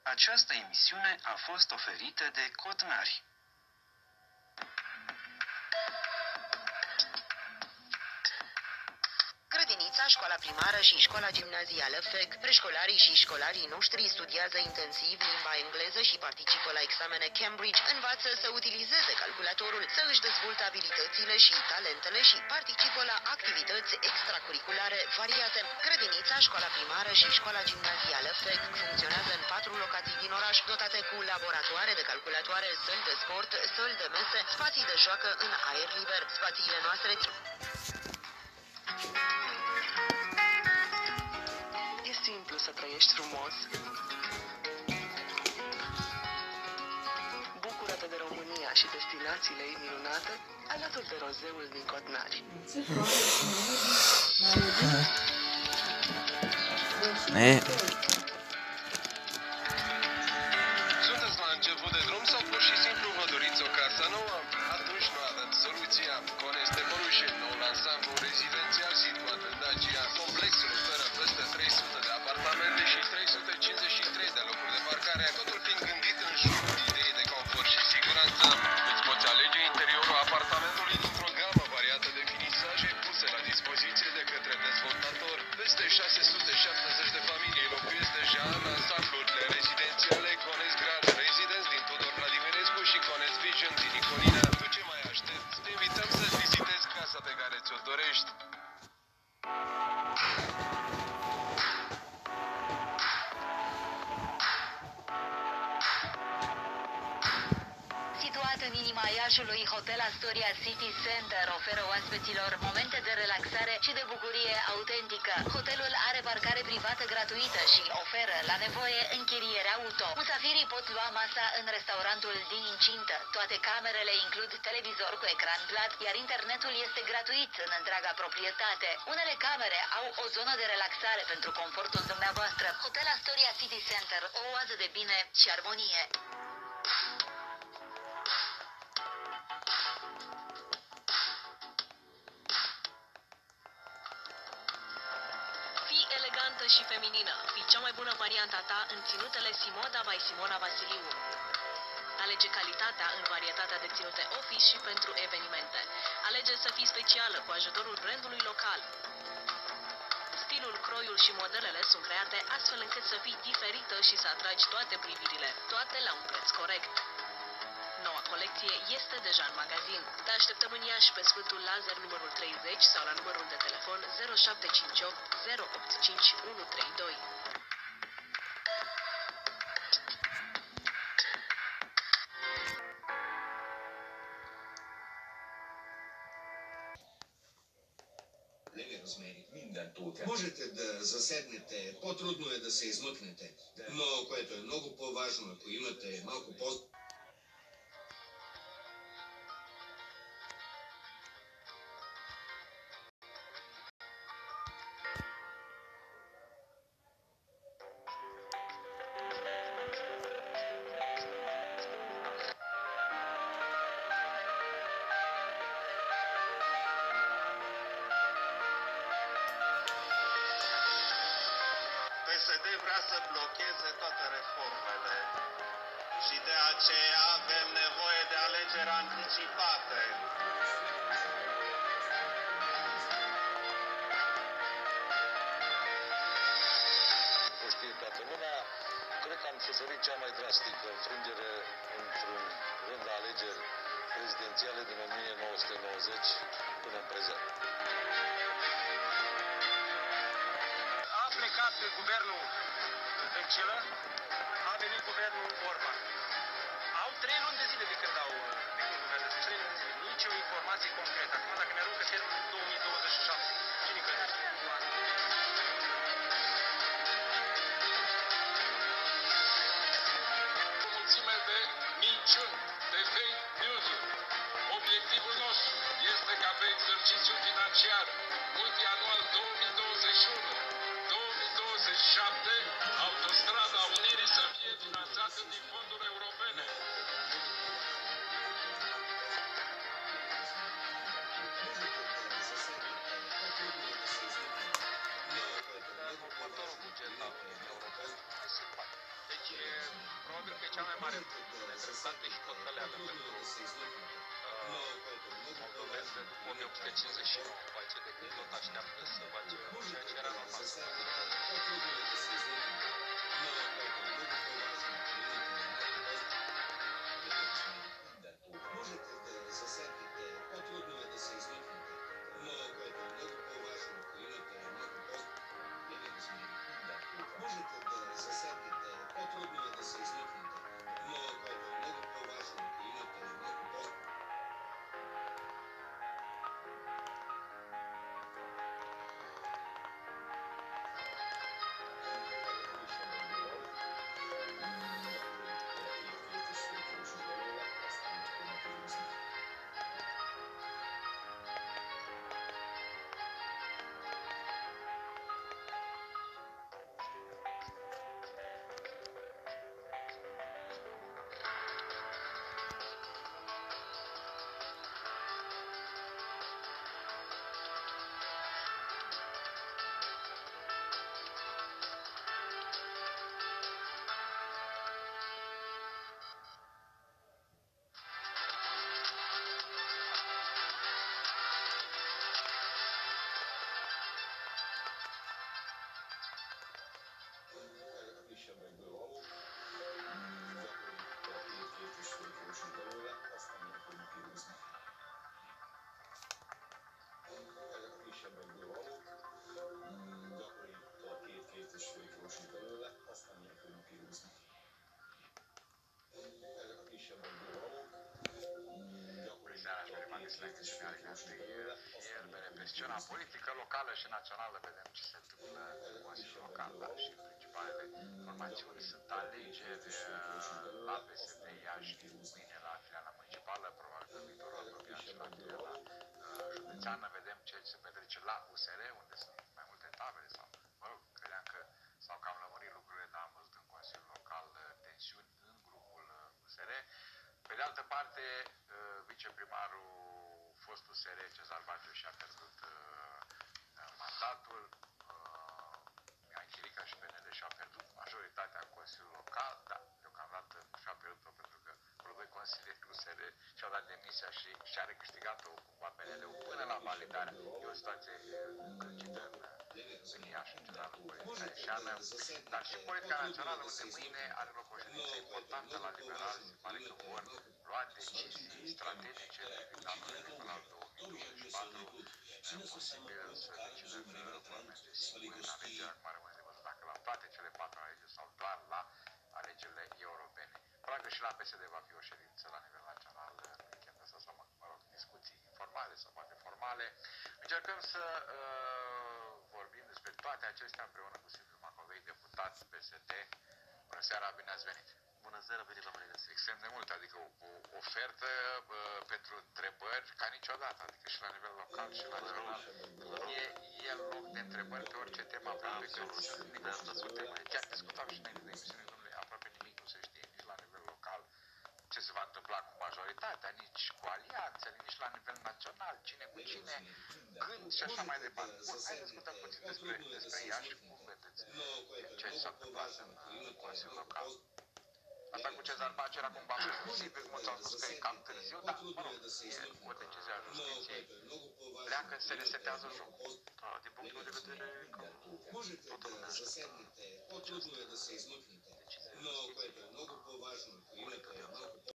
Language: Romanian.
Această emisiune a fost oferită de Cotnari. Grădinița, școala primară și școala gimnazială FEG, preșcolarii și școlarii noștri studiază intensiv limba engleză și participă la examene Cambridge, învață să utilizeze calculatorul, să își dezvolte abilitățile și talentele și participă la activități extracurriculare variate. Grădinița, școala primară și școala gimnazială FEG funcționează în 4 locații din oraș, dotate cu laboratoare de calculatoare, săli de sport, săli de mese, spații de joacă în aer liber. Spațiile noastre E simplu să trăiești frumos. Bucură-te de România și destinațiile ei minunate alături de rozeul din Cotnari. Sunteți la început de drum sau pur și simplu vă doriți o casă nouă? Atunci nu avem soluția. Cones Demolition, noul ansamblu rezidențial situat în Dacia. Complexul oferă peste 300 de apartamente și 353 de locuri de parcare, totul fiind gândit în jurul ideii de confort și siguranță. Îți poți alege interiorul apartamentului dintr-o gamă variată de finisaje puse la dispoziție de către dezvoltator. Peste 670 de familii locuiesc deja în ansamblurile rezidențiale Cones Grand Residence din Tudor Vladimirescu și Cones Vision din Nicolina. Tu ce mai aștepți? Te invităm să vizitezi casa pe care ți-o dorești. Situat în inima Iașului, Hotel Astoria City Center oferă oaspeților momente de relaxare și de bucurie autentică. Hotelul are parcare privată gratuită și oferă, la nevoie, închiriere auto. Musafirii pot lua masa în restaurantul din incintă. Toate camerele includ televizor cu ecran plat, iar internetul este gratuit în întreaga proprietate. Unele camere au o zonă de relaxare pentru confortul dumneavoastră. Hotel Astoria City Center, o oază de bine și armonie. Elegantă și feminină. Fii cea mai bună varianta ta în ținutele Simoda by Simona Vasiliu. Alege calitatea în varietatea de ținute office și pentru evenimente. Alege să fii specială cu ajutorul brandului local. Stilul, croiul și modelele sunt create astfel încât să fii diferită și să atragi toate privirile, toate la un preț corect. Noua colecție este deja în magazin. Te așteptăm în Iași pe Sfântul Lazar numărul 30 sau la numărul de telefon 0758 085 132. Можете да заседнете, по-трудно е да се измъкнете, но което е много по-важно, ако имате малко по... PSD vrea să blocheze toate reformele și de aceea avem nevoie de alegeri anticipate. O știe toată lumea, cred că am suferit cea mai drastică înfrângere într-un rând de alegeri prezidențiale din 1990 până în prezent. A plecat guvernul Dăncilă, a venit guvernul Orban. Au 3 luni de zile de când guvernează, 3 luni de zile. Nici o informație concretă. Acum dacă ne aruncă termenul 2027, cine credește? O mulțime de minciuni, de fake news. Obiectivul nostru este ca pe exercițiul financiar multianual 2021-2027 autostrada Unirii să fie finanțată din fonduri europene. cea mai mare nedreptate și păcăleală pentru moldoveni de după 1859 face decât tot așteaptă să face ceea ce era normal să facă. Можете да засегнете, по-трудно е да се измъкнете, но което е много по-важно, ако имате много можете да засегнете, по-трудно е да се измъкнете, но което е много по-важно, ако имате много Pe scena politică locală și națională vedem ce se întâmplă în Consiliul Local, dar și principalele formațiuni sunt alegeri la PSD Iași, mâine la filiala municipală, probabil că viitorul apropiat și la filiala județeană. Vedem ce se petrece la USR, unde sunt mai multe tabere sau, mă rog, credeam că s-au cam lămurit lucrurile, dar am văzut în Consiliul Local tensiuni în grupul USR. Pe de altă parte, viceprimarul fostul USR, Cezar Baciu, și-a pierdut mandatul. Chirica și PNL și-au pierdut majoritatea în Consiliul Local, dar deocamdată nu și-au pierdut-o pentru că vreo doi consilieri USR și-au dat demisia și și-a recâștigat-o cumva PNL-ul până la validare. E o situație încălcită în Iași, în general, în politica ieșeană, dar și politica națională, unde mâine are loc o ședință importantă la liberali. Se pare că vor lua decizii strategice privind anul electoral 2024. Posibil să decidă că vor merge singur în alegeri. Acum rămâne de văzut dacă la toate cele 4 alegeri sau doar la alegerile europene. Probabil că și la PSD va fi o ședință la nivel național în weekendul ăsta, sau, mă rog, discuții informale sau poate formale. Încercăm să vorbim despre toate acestea împreună cu Silviu Macovei, deputat PSD. Bună seara, bine ați venit! Bună seara, bine v-am regăsit! Extrem de mult, adică o ofertă pentru întrebări ca niciodată, adică și la nivel local și la național. E loc de întrebări pe orice temă, aproape că nimeni nu discută. Chiar discutam și înainte de emisiune, domnule, aproape nimic nu se știe, nici la nivel local ce se va întâmpla cu majoritatea, nici cu alianțele, nici la nivel național, cine cu cine, când și așa mai departe. Bun, hai să discutăm puțin despre Iași, cum vedeți ce s-a întâmplat în Consiliul Local. Asta cu Cezar Baciu era cumva posibil, mulți au spus că e cam târziu, dar, mă rog, e o decizie a justiției. Pleacă, se resetează jocul. Da, din punctul meu de vedere, că toată lumea așteptă по-трудно е да се измъкнете, но което е много по-важно, ако имате малко